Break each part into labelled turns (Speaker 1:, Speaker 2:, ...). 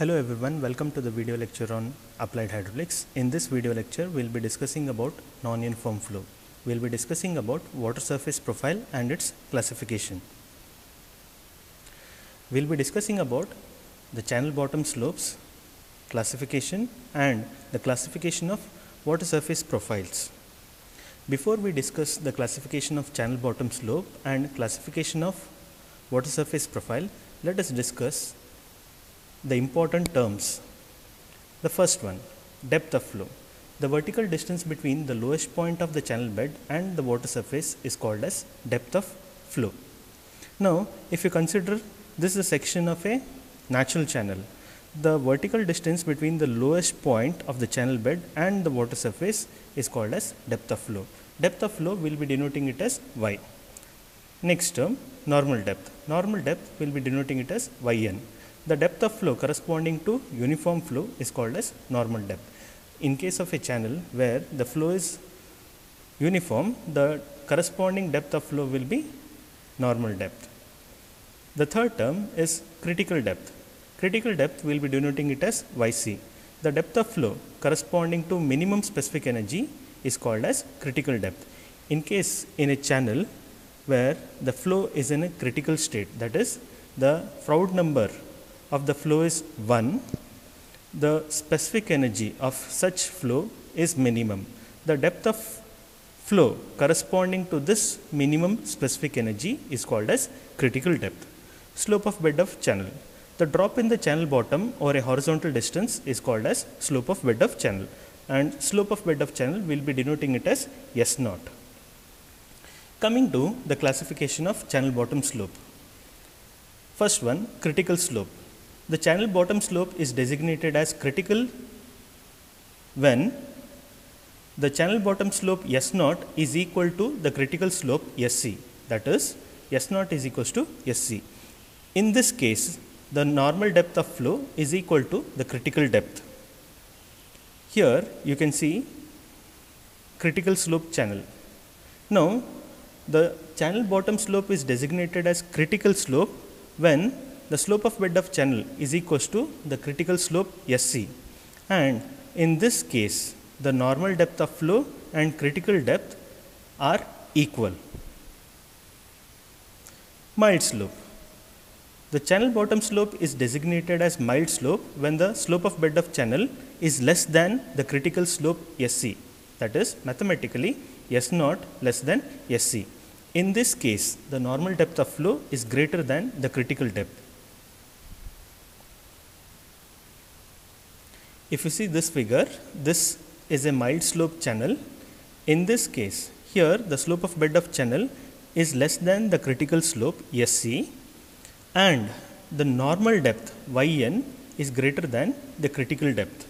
Speaker 1: Hello everyone, welcome to the video lecture on applied hydraulics. In this video lecture, we'll be discussing about non-uniform flow. We'll be discussing about water surface profile and its classification. We'll be discussing about the channel bottom slopes, classification and the classification of water surface profiles. Before we discuss the classification of channel bottom slope and classification of water surface profile, let us discuss the important terms. The first one, depth of flow. The vertical distance between the lowest point of the channel bed and the water surface is called as depth of flow. Now, if you consider this is a section of a natural channel, the vertical distance between the lowest point of the channel bed and the water surface is called as depth of flow. Depth of flow will be denoting it as y. Next term, normal depth. Normal depth will be denoting it as yn. The depth of flow corresponding to uniform flow is called as normal depth. In case of a channel where the flow is uniform, the corresponding depth of flow will be normal depth. The third term is critical depth. Critical depth will be denoting it as yc. The depth of flow corresponding to minimum specific energy is called as critical depth. In case in a channel where the flow is in a critical state, that is the Froude number of the flow is 1, the specific energy of such flow is minimum. The depth of flow corresponding to this minimum specific energy is called as critical depth. Slope of bed of channel. The drop in the channel bottom or a horizontal distance is called as slope of bed of channel, and slope of bed of channel will be denoting it as S0. Coming to the classification of channel bottom slope. First one, critical slope. The channel bottom slope is designated as critical when the channel bottom slope S0 is equal to the critical slope SC, that is S0 is equals to SC. In this case, the normal depth of flow is equal to the critical depth. Here you can see critical slope channel. Now, the channel bottom slope is designated as critical slope when the slope of bed of channel is equals to the critical slope SC, and in this case the normal depth of flow and critical depth are equal. Mild slope. The channel bottom slope is designated as mild slope when the slope of bed of channel is less than the critical slope SC, that is mathematically S0 less than SC. In this case, the normal depth of flow is greater than the critical depth. If you see this figure, this is a mild slope channel. In this case, here the slope of bed of channel is less than the critical slope SC, and the normal depth Yn is greater than the critical depth.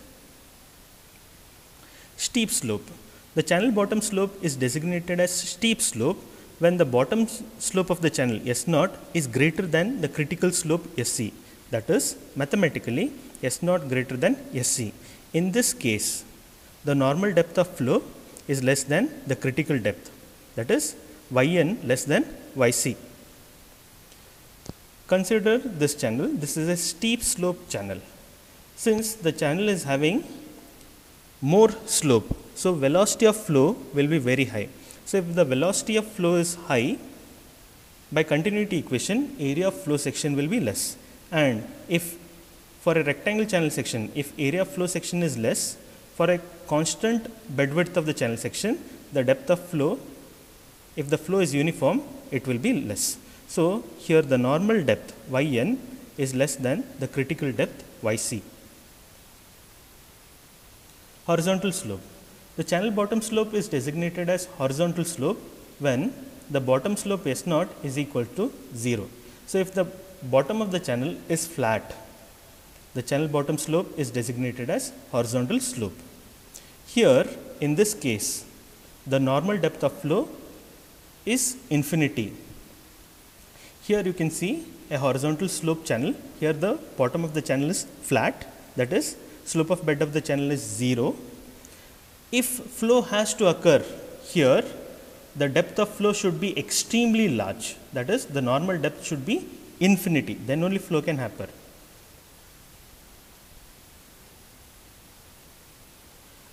Speaker 1: Steep slope. The channel bottom slope is designated as steep slope when the bottom slope of the channel S0 is greater than the critical slope SC, that is mathematically S0 greater than SC. In this case, the normal depth of flow is less than the critical depth, that is Yn less than Yc. Consider this channel. This is a steep slope channel. Since the channel is having more slope, so velocity of flow will be very high. So if the velocity of flow is high, by continuity equation, area of flow section will be less. And if for a rectangle channel section, if area of flow section is less, for a constant bed width of the channel section, the depth of flow, if the flow is uniform, it will be less. So here the normal depth Yn is less than the critical depth Yc. Horizontal slope. The channel bottom slope is designated as horizontal slope when the bottom slope S0 is equal to 0. So if the bottom of the channel is flat, the channel bottom slope is designated as horizontal slope. Here in this case, the normal depth of flow is infinity. Here you can see a horizontal slope channel. Here the bottom of the channel is flat, that is slope of bed of the channel is 0. If flow has to occur here, the depth of flow should be extremely large, that is the normal depth should be infinity, then only flow can happen.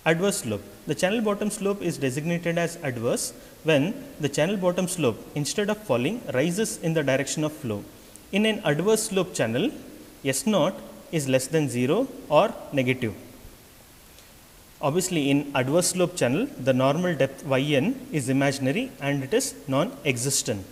Speaker 1: Adverse slope. The channel bottom slope is designated as adverse when the channel bottom slope, instead of falling, rises in the direction of flow. In an adverse slope channel, S naught is less than 0 or negative. Obviously, in adverse slope channel, the normal depth yn is imaginary and it is non-existent.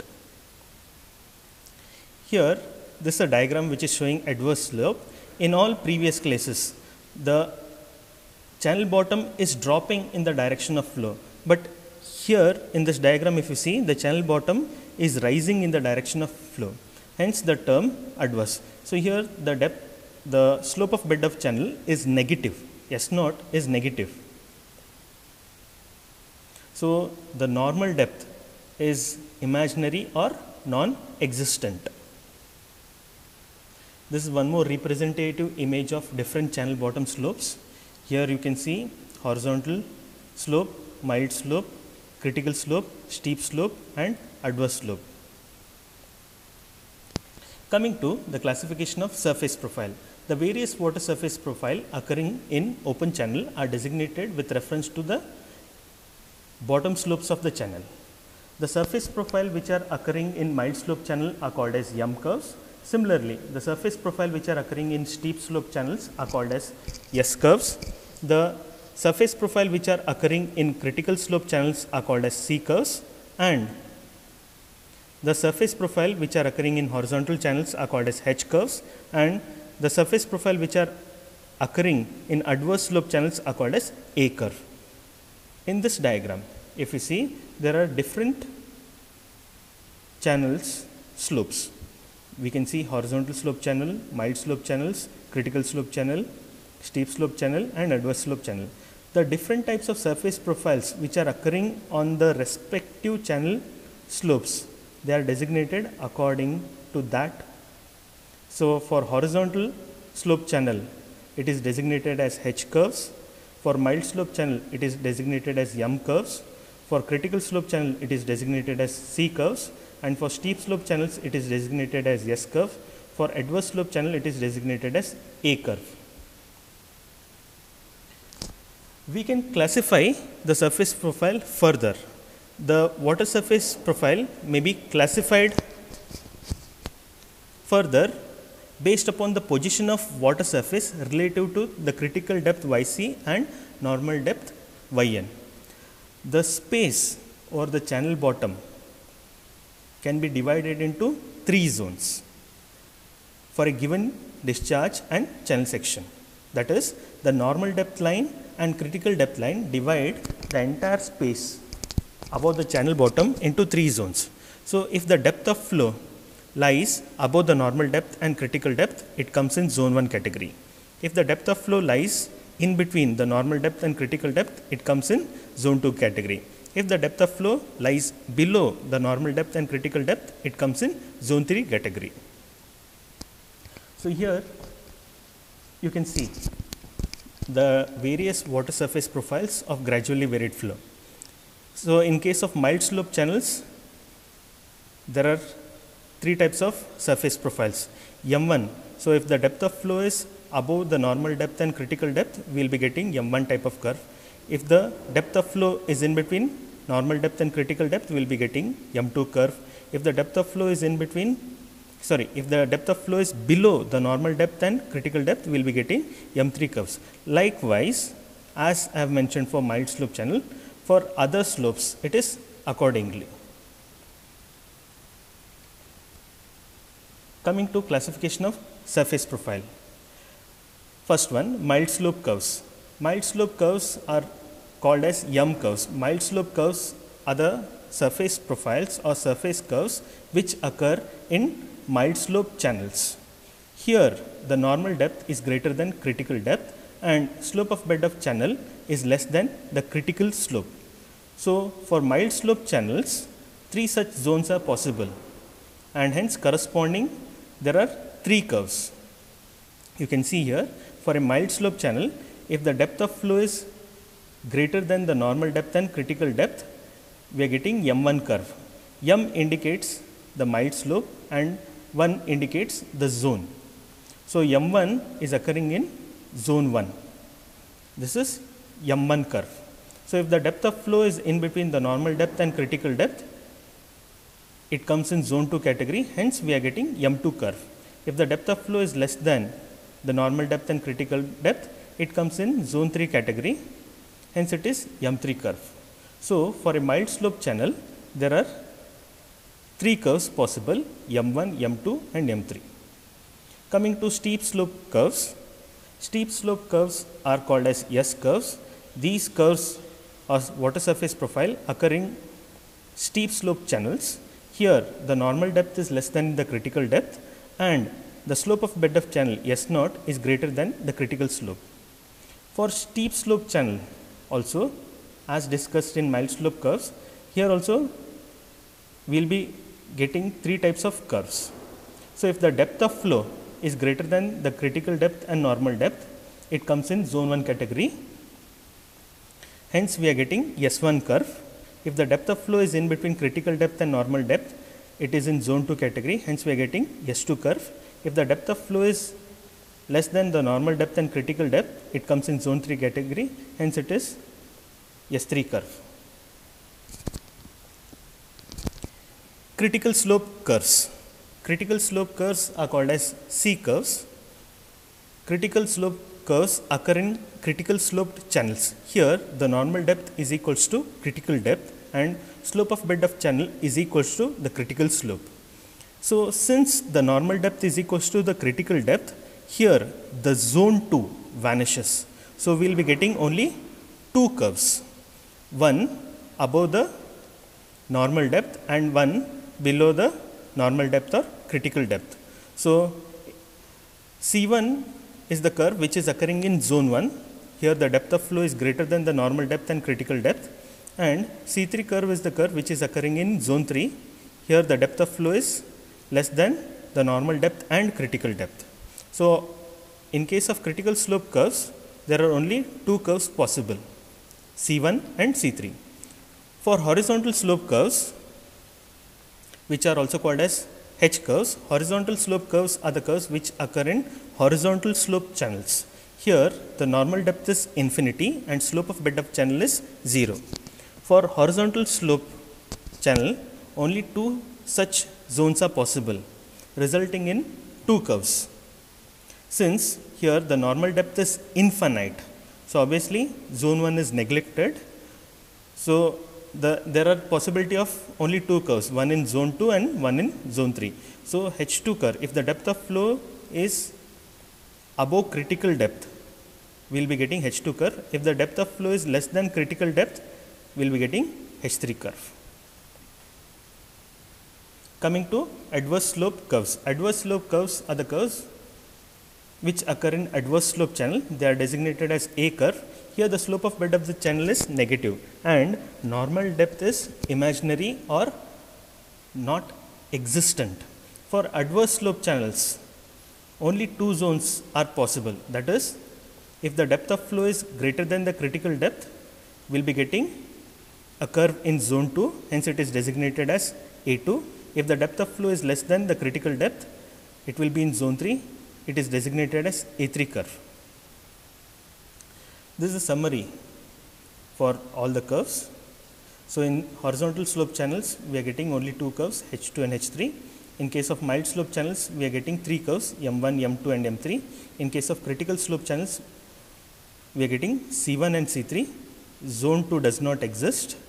Speaker 1: Here, this is a diagram which is showing adverse slope. In all previous cases, the channel bottom is dropping in the direction of flow, but here in this diagram, if you see, the channel bottom is rising in the direction of flow, hence the term adverse. So here the depth, the slope of bed of channel is negative, S naught is negative. So the normal depth is imaginary or non-existent. This is one more representative image of different channel bottom slopes. Here you can see horizontal slope, mild slope, critical slope, steep slope and adverse slope. Coming to the classification of surface profile. The various water surface profile occurring in open channel are designated with reference to the bottom slopes of the channel. The surface profile which are occurring in mild slope channel are called as M curves. Similarly, the surface profile which are occurring in steep slope channels are called as S curves. The surface profile which are occurring in critical slope channels are called as C curves, and the surface profile which are occurring in horizontal channels are called as H curves, and the surface profile which are occurring in adverse slope channels are called as A curve. In this diagram, if you see, there are different channels slopes. We can see horizontal slope channel, mild slope channels, critical slope channel, steep slope channel and adverse slope channel. The different types of surface profiles which are occurring on the respective channel slopes, they are designated according to that. So for horizontal slope channel, it is designated as H curves. For mild slope channel, it is designated as M curves. For critical slope channel, it is designated as C curves. And for steep slope channels, it is designated as S curve. For adverse slope channel, it is designated as A curve. We can classify the surface profile further. The water surface profile may be classified further based upon the position of water surface relative to the critical depth Yc and normal depth Yn. The space or the channel bottom can be divided into 3 zones for a given discharge and channel section. That is, the normal depth line and critical depth line divide the entire space above the channel bottom into 3 zones. So if the depth of flow lies above the normal depth and critical depth, it comes in zone 1 category. If the depth of flow lies in between the normal depth and critical depth, it comes in zone 2 category. If the depth of flow lies below the normal depth and critical depth, it comes in zone 3 category. So here you can see the various water surface profiles of gradually varied flow. So in case of mild slope channels, there are 3 types of surface profiles. M1, so if the depth of flow is above the normal depth and critical depth, we will be getting M1 type of curve. If the depth of flow is in between normal depth and critical depth, we will be getting M2 curve. If the depth of flow is if the depth of flow is below the normal depth and critical depth, we will be getting M3 curves. Likewise, as I have mentioned for mild slope channel, for other slopes, it is accordingly. Coming to classification of surface profile. First one, mild slope curves. Mild slope curves are called as M curves. Mild slope curves are the surface profiles or surface curves which occur in mild slope channels. Here, the normal depth is greater than critical depth and slope of bed of channel is less than the critical slope. So, for mild slope channels, 3 such zones are possible, and hence corresponding there are 3 curves. You can see here, for a mild slope channel, if the depth of flow is greater than the normal depth and critical depth, we are getting M1 curve. M indicates the mild slope and 1 indicates the zone. So M1 is occurring in zone 1. This is M1 curve. So if the depth of flow is in between the normal depth and critical depth, it comes in zone 2 category, hence we are getting M2 curve. If the depth of flow is less than the normal depth and critical depth, it comes in zone 3 category, hence it is M3 curve. So for a mild slope channel, there are 3 curves possible, M1, M2 and M3. Coming to steep slope curves. Steep slope curves are called as S curves. These curves are water surface profile occurring steep slope channels. Here the normal depth is less than the critical depth and the slope of bed of channel S0 is greater than the critical slope. For steep slope channel also, as discussed in mild slope curves, here also we will be getting 3 types of curves. So if the depth of flow is greater than the critical depth and normal depth, it comes in zone 1 category. Hence we are getting S1 curve. If the depth of flow is in between critical depth and normal depth, it is in zone 2 category, hence we are getting S2 curve. If the depth of flow is less than the normal depth and critical depth, it comes in zone 3 category, hence it is S3 curve. Critical slope curves. Critical slope curves are called as C curves. Critical slope curves occur in critical sloped channels. Here the normal depth is equals to critical depth and slope of bed of channel is equals to the critical slope. So since the normal depth is equals to the critical depth, here the zone 2 vanishes. So we will be getting only 2 curves, one above the normal depth and one below the normal depth or critical depth. So C1 is the curve which is occurring in zone 1. Here the depth of flow is greater than the normal depth and critical depth, and C3 curve is the curve which is occurring in zone 3. Here the depth of flow is less than the normal depth and critical depth. So in case of critical slope curves, there are only 2 curves possible, C1 and C3. For horizontal slope curves, which are also called as H curves, horizontal slope curves are the curves which occur in horizontal slope channels. Here the normal depth is infinity and slope of bed of channel is 0. For horizontal slope channel, only 2 such zones are possible, resulting in 2 curves. Since here the normal depth is infinite, so obviously zone 1 is neglected. So there are possibility of only 2 curves, one in zone 2 and one in zone 3. So H2 curve, if the depth of flow is above critical depth, we will be getting H2 curve. If the depth of flow is less than critical depth, we will be getting H3 curve. Coming to adverse slope curves. Adverse slope curves are the curves which occur in adverse slope channel. They are designated as A curve. Here the slope of bed of the channel is negative and normal depth is imaginary or not existent. For adverse slope channels, only 2 zones are possible. That is, if the depth of flow is greater than the critical depth, we will be getting a curve in zone 2, hence it is designated as A2. If the depth of flow is less than the critical depth, it will be in zone 3, it is designated as A3 curve. This is a summary for all the curves. So in horizontal slope channels, we are getting only 2 curves, H2 and H3. In case of mild slope channels, we are getting 3 curves, M1, M2 and M3. In case of critical slope channels, we are getting C1 and C3. Zone 2 does not exist.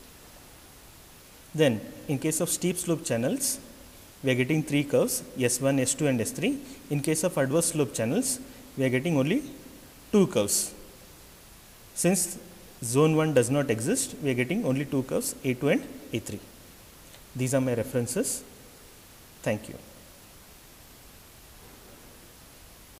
Speaker 1: Then in case of steep slope channels, we are getting 3 curves, S1, S2 and S3. In case of adverse slope channels, we are getting only 2 curves. Since zone 1 does not exist, we are getting only 2 curves, A2 and A3. These are my references. Thank you.